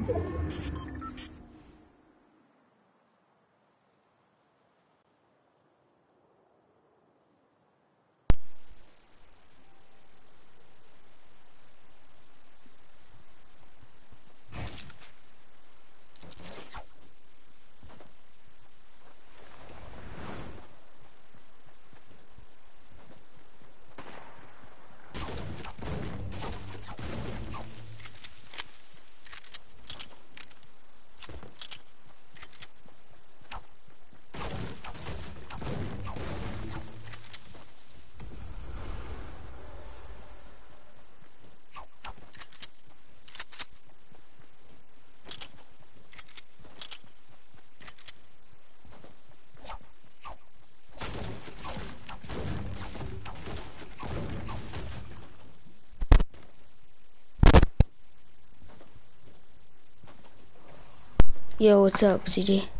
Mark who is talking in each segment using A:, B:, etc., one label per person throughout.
A: Yo, what's up, CJ?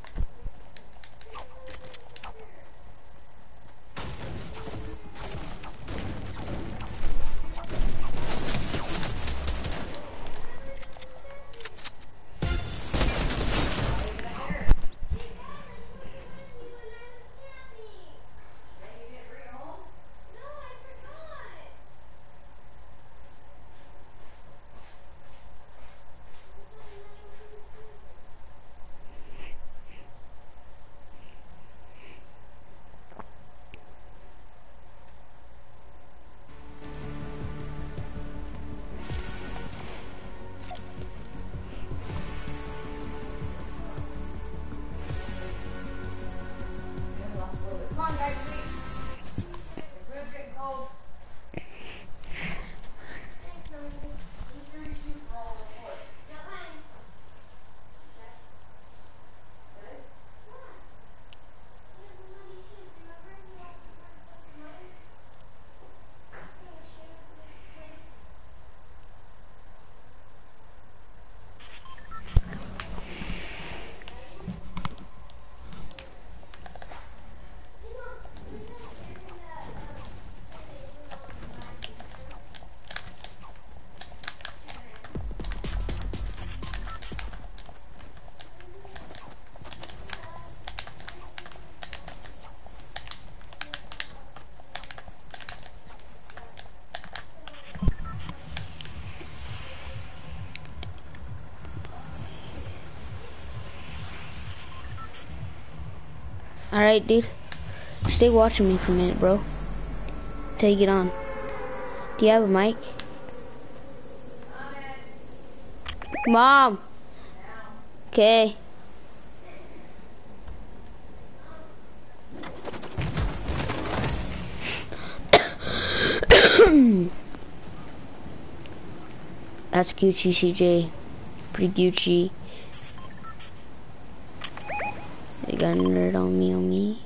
A: Alright, dude. Stay watching me for a minute, bro. Till you get on. Do you have a mic? Mom! Okay. That's Gucci, CJ. Pretty Gucci. They got a nerd on me,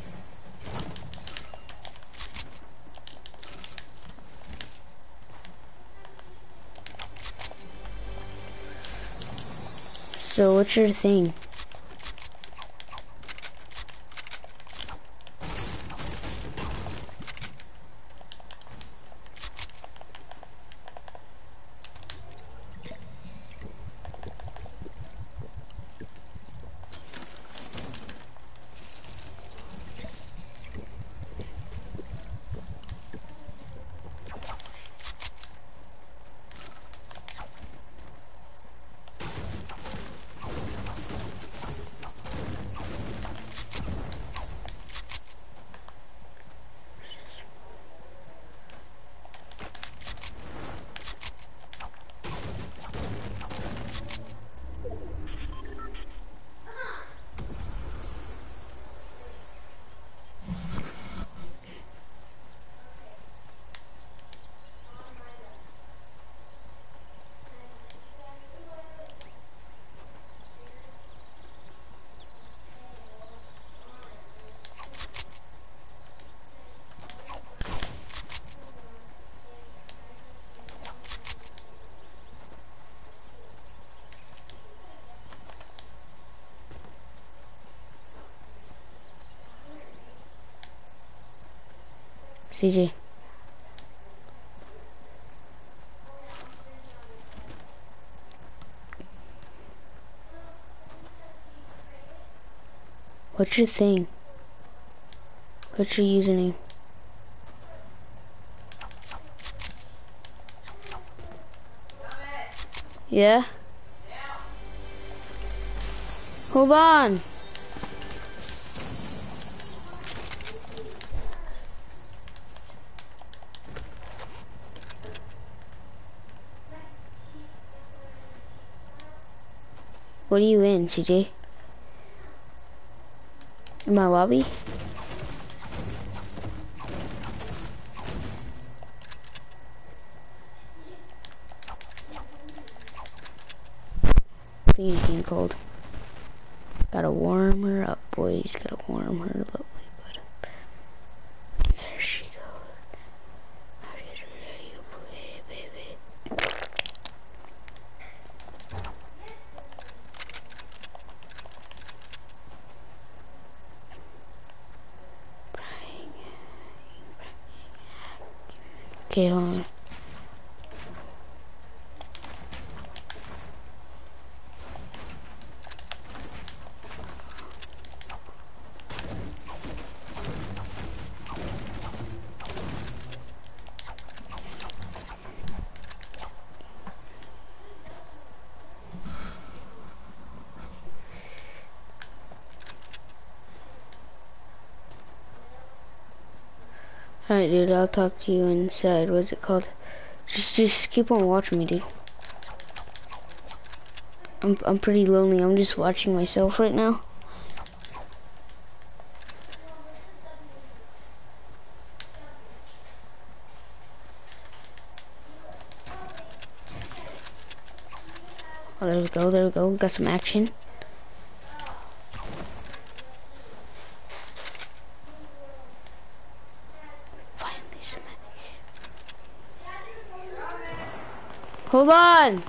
A: So, what's your thing? CJ. What's your thing? What's your username? Yeah? Hold on. What are you in, CJ? In my lobby? Please getting cold. Gotta warm her up, boys. Gotta warm her up. There she goes. How did you play, baby? Okay, hold on. Alright, dude, I'll talk to you inside. What's it called? Just keep on watching me, dude. I'm pretty lonely. I'm just watching myself right now. Oh, there we go, there we go. We got some action. Finally some action. Hold on!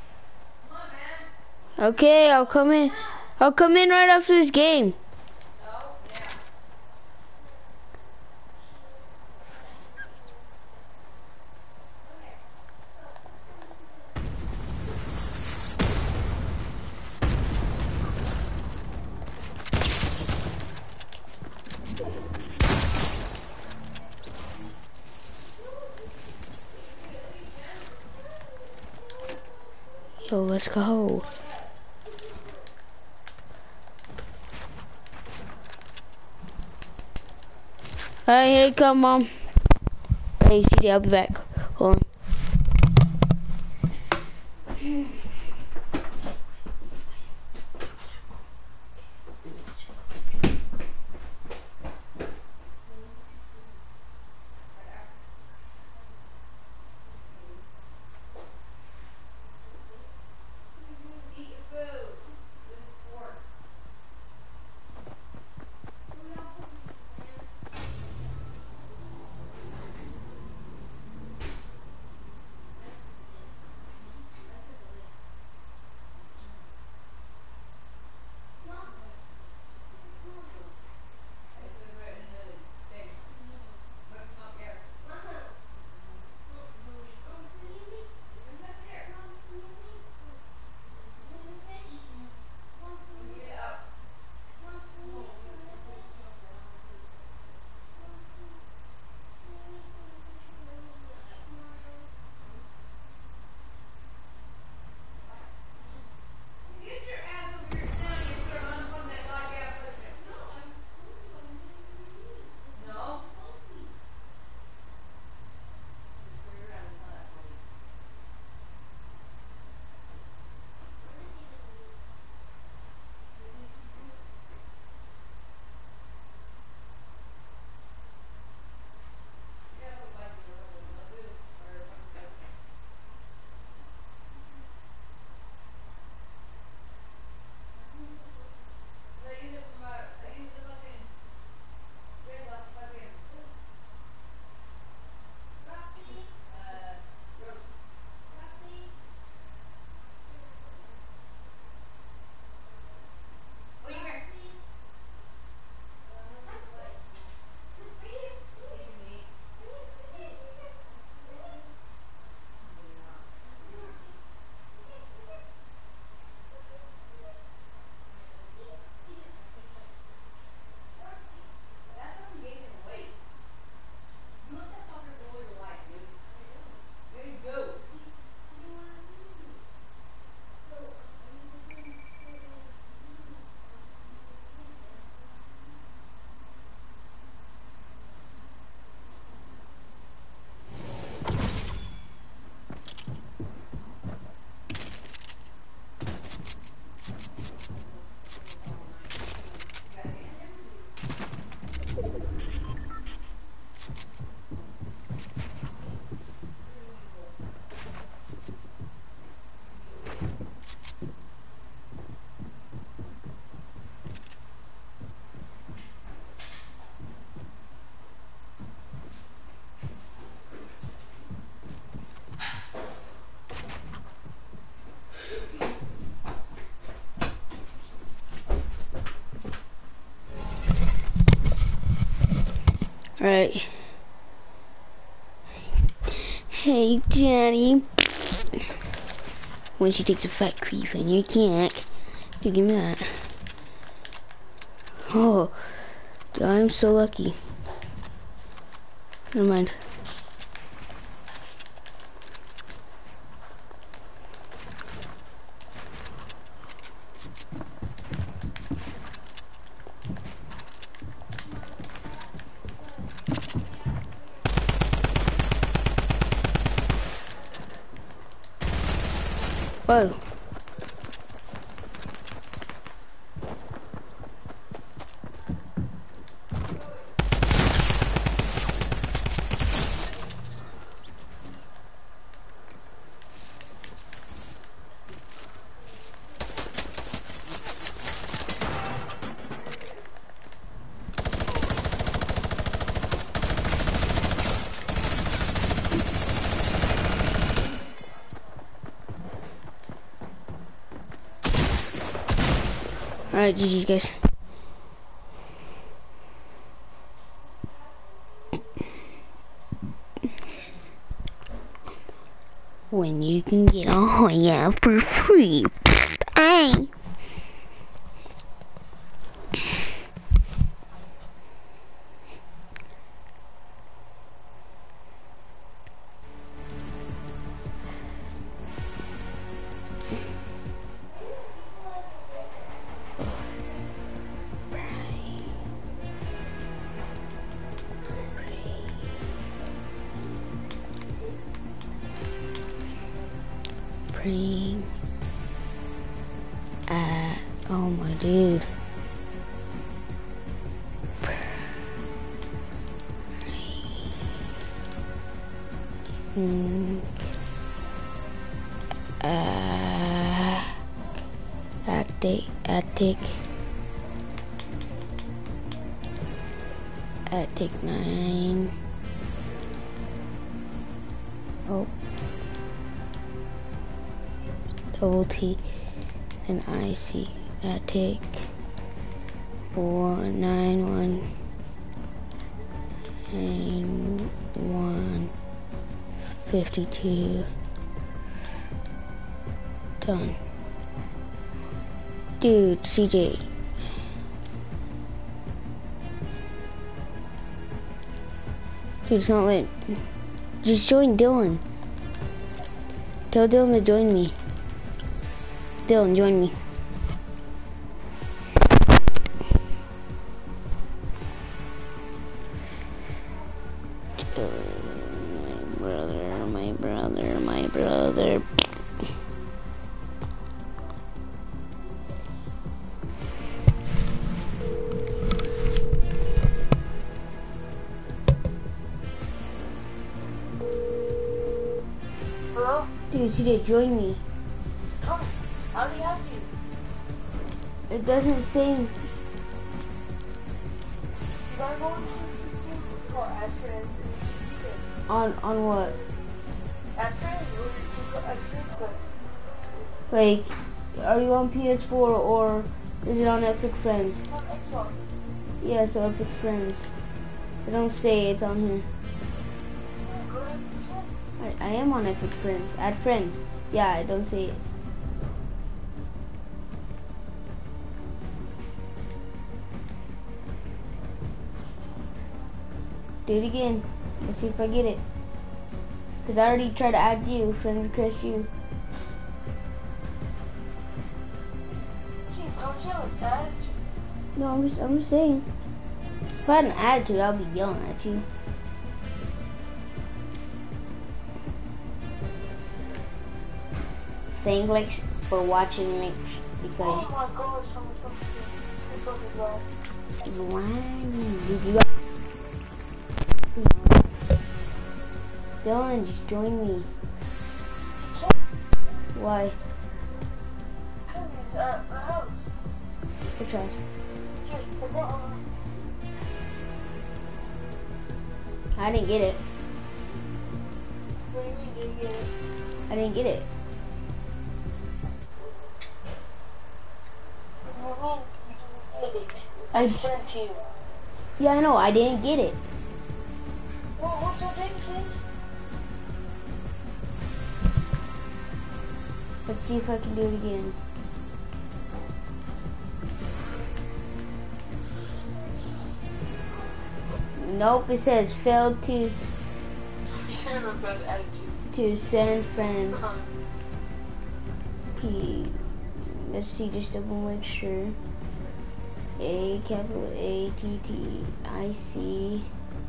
A: Okay, I'll come in. I'll come in right after this game. Yo, let's go. Alright, here you come, Mom. Hey, CJ, I'll be back. Hold on. Alright. Hey, Daddy. When she takes a fat creep in your neck. Dude, give me that. Oh, dude, I'm so lucky. Never mind. Whoa. Alright, GG's guys. When you can get a Hoya for free. Hey. Praying at, oh my dude. Attic 9. Oh. Double T and IC. Attic 491 and 152. Done. Dude, CJ. Dude, it's not lit. Just join Dylan. Tell Dylan to join me. Dylan, join me. My brother.
B: Hello?
A: Dude, CJ, join me.
B: Come. I already have you.
A: It doesn't say.
B: You gotta go into for Asher's.
A: On what?
B: Asher's quest.
A: Like, are you on PS4 or is it on Epic Friends?
B: It's on Xbox.
A: Yeah, so Epic Friends. I don't say it's on here.
B: Go to Friends.
A: I am on Epic Friends. Add friends. Yeah, I don't say it. Do it again. Let's see if I get it. Cause I already tried to add you, friend request you.
B: Jeez, don't yell at that.
A: No, I'm just saying. If I had an attitude, I'll be yelling at you. Thank like for watching like because
B: Oh my god, someone's coming to me. This one is live.
A: why you got Dylan, just join me. Why?
B: Because he's at the house.
A: Which house?
B: Here, is it on?
A: I didn't get it.
B: What do you mean, did you get it?
A: I didn't get it.
B: What do you mean, you didn't get it?
A: I
B: Sent to you.
A: Yeah, I know. I didn't get it. Let's see if I can do it again. Nope, it says failed to send friend. P. Let's see, just double make sure. A, capital A, T, T, I, C.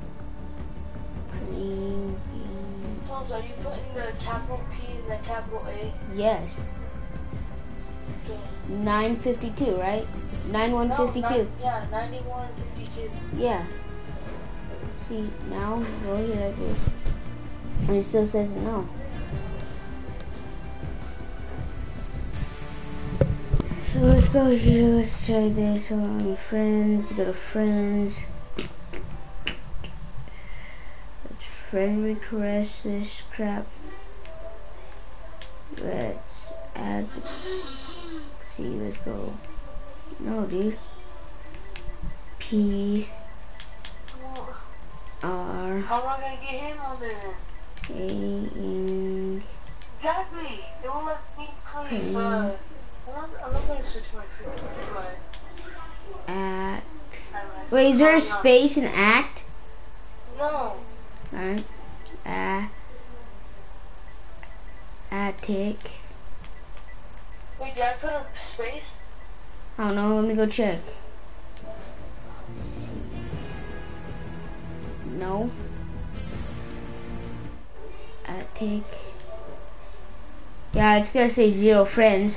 A: Green,
B: Tom's, are you putting the capital P and the capital A?
A: yes.
B: Okay.
A: 952, right? 9152.
B: No, yeah, 9152.
A: Yeah. See, now go here like this. And it still says no. So let's go here, let's try this. Hold on, friends, go to friends. Let's friend request this crap. Let's add, see, let's go. No, dude. P R
B: How am I gonna get him on there?
A: A N.
B: Exactly. It won't let me play. I'm not gonna switch my
A: At. Wait, is there a space in act?
B: No.
A: Alright. Attic.
B: Wait, did I put a space?
A: I don't know, let me go check. No. Attic. Yeah, it's gonna say 0 friends.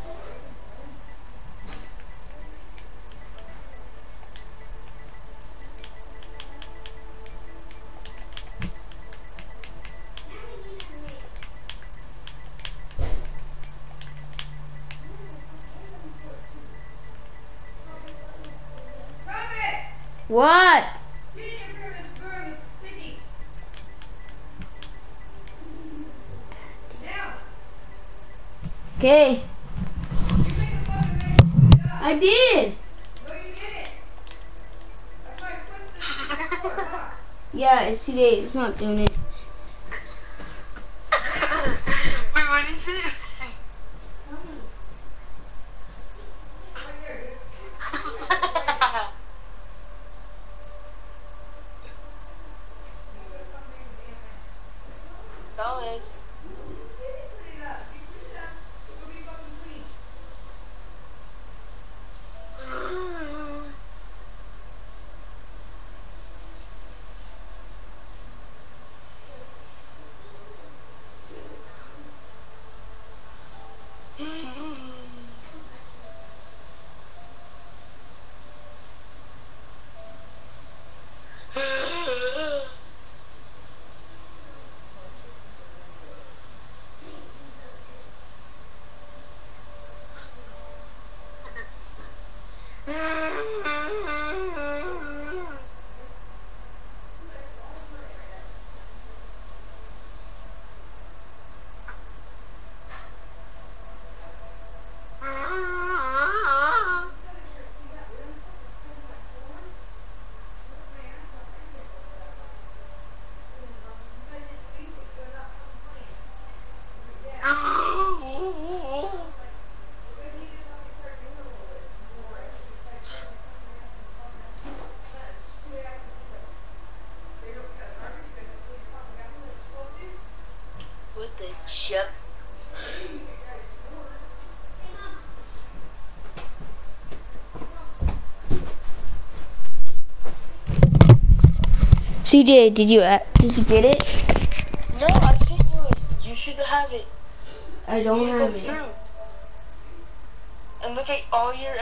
A: What? Okay. I did.
C: No, you didn't. That's why I pushed it before, huh?
A: Yeah, it's today. It's not doing it.
B: Wait, what is it? That is. What the shit?
A: CJ, did you get it?
B: No, I sent you it. You should have it.
A: I don't
B: You go
A: have it.
B: through and look at all your